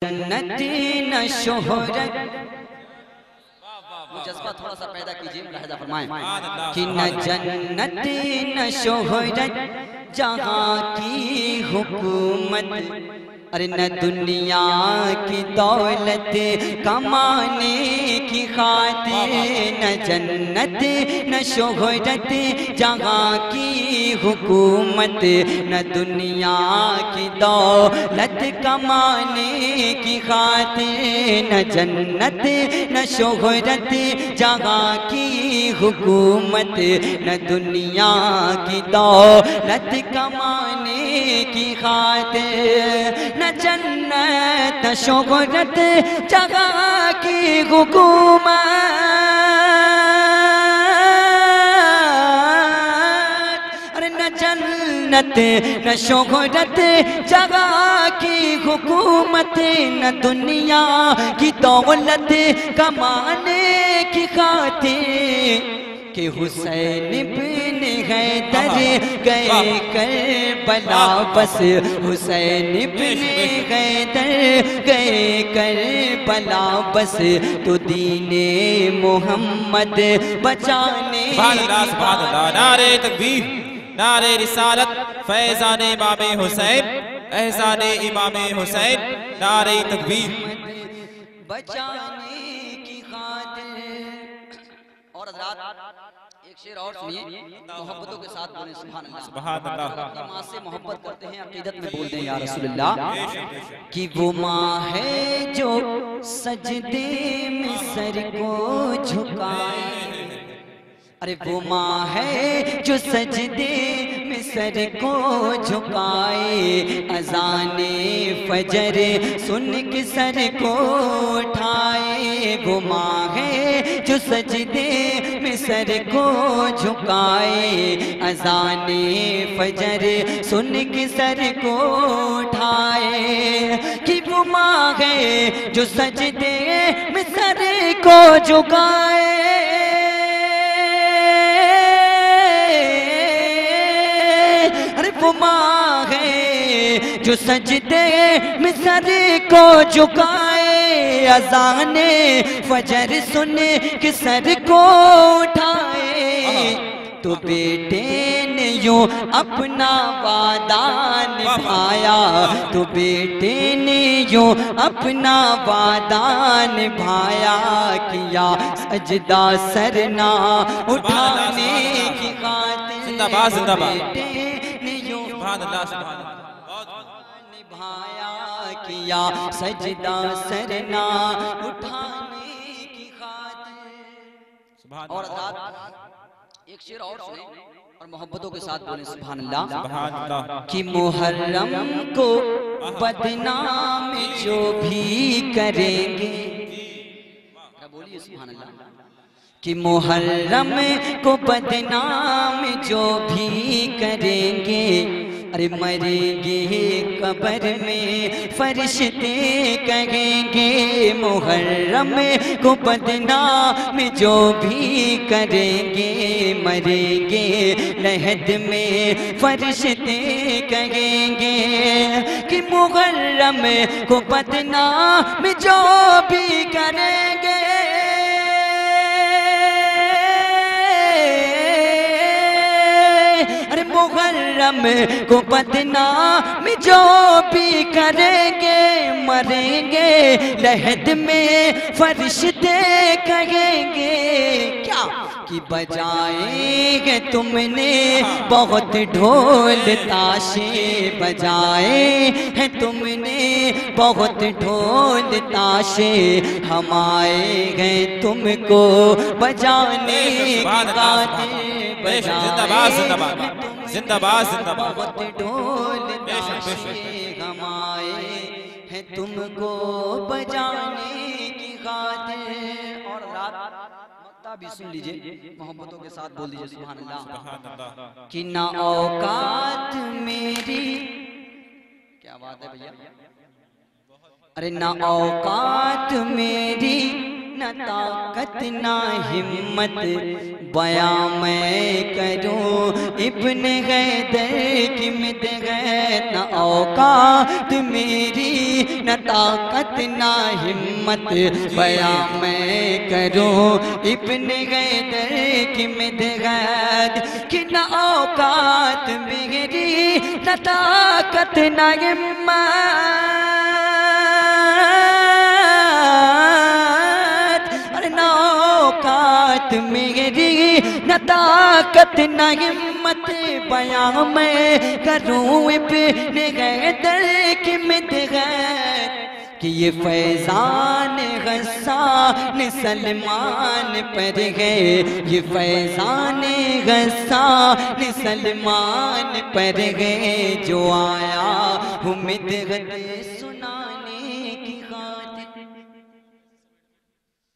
जन्नत न शोहरत, वो जज्बा थोड़ा सा पैदा कीजिए, मुलाहिजा फरमाएं कि न जन्नत न शोहरत जहाँ की हुकूमत, अरे न दुनिया की दौलत कमाने की खातिर, न जन्नत न शोहरत जहाँ की हुकूमत, न दुनिया की दौलत कमाने की खातिर, न जन्नत न शोहरत जहाँ की हुकूमत, न दुनिया की दौलत कमाने की खातिर, न जन्नत न शोहरत जगह की हुकूमत, अरे न जन्नत न शोहरत जगह की हुकूमत, न दुनिया की दौलत कमाने की खातिर, कि हुसैन बिन हैदर गए करबला बस, हुसैन बिन हैदर गए करबला बस, तो दीने मोहम्मद बचाने। नारे तकबीर, नारे रिसालत, फैज़ाने इमाम हुसैन, एहसाने इमाम हुसैन, नारे तकबीर बचाने की खातिर। और हज़रात एक शेर और सुनिए, मोहब्बतों के साथ बोले सुभान अल्लाह। सुभान अल्लाह। अपनी माँ से मोहब्बत करते हैं, अकीदत में बोलते हैं या रसूलुल्लाह, कि वो माँ है जो सजदे में सर को झुकाए, अरे वो माँ है जो सजदे में सर को झुकाए, अज़ाने फजर सुन के सर को उठाए, वो माँ है जो सजदे में सर को झुकाए, अज़ाने फजर सुन के सर को उठाए, कि वो माँ है जो सजदे में सर को झुकाए, वो माँ है जो सजदे में सर को झुकाए, अज़ाने फजर सुन के सर को उठाए, तो बेटे ने यूं अपना वादा निभाया, तो बेटे ने यूं अपना वादा निभाया, किया सजदा सरना उठाने की खातिर, जिंदाबाद जिंदाबाद, निभाया किया सजदा सरना उठाने की खातिर। और एक शेर और सुने और मोहब्बतों के साथ बोले सुभान अल्लाह, कि मुहर्रम को बदनाम जो भी करेंगे, बोलिए सुभान अल्लाह, कि मुहर्रम को बदनाम जो भी करेंगे, अरे मरेंगे कब्र में फरिश्ते कहेंगे, मुहर्रम को बदनाम जो भी करेंगे, मरेंगे लहद में फरिश्ते कहेंगे, कि मुहर्रम को बदनाम जो भी करेंगे, मुहर्रम को बदनाम जो भी करेंगे, मरेंगे लहद में फरिश्ते कहेंगे, क्या कि बजाएंगे तुमने बहुत ढोल ताशे, बजाए हैं तुमने बहुत ढोल ताशे, हम आए हैं तुमको बजाने गाते, जिंदाबाद जिंदाबाद जिंदाबाद जिंदाबाद, बहुत ढोल ताशे हम आए हैं तुमको बजाने की खातिर। और रात मक्ता भी सुन लीजिए, मोहब्बतों के साथ बोल दीजिए सुभान अल्लाह, कि ना औकात मेरी, क्या बात है भैया, अरे ना औकात मेरी न ताकत ना हिम्मत बयां मैं करूं इब्ने हैदर की मिदहत न औकात मेरी न ताकत ना हिम्मत बयां मैं करूं इब्ने हैदर की मिदहत कि न औकात मेरी न ताकत न हिम्मत अरे न औकात मेरी न ताकत न हिम्मत बयां मैं करूं इब्ने हैदर की मिदहत कि ये फैज़ान गस्सान सलमान पर है ये फैज़ान गस्सान सलमान पर है जो आया हूँ मिदहत सुना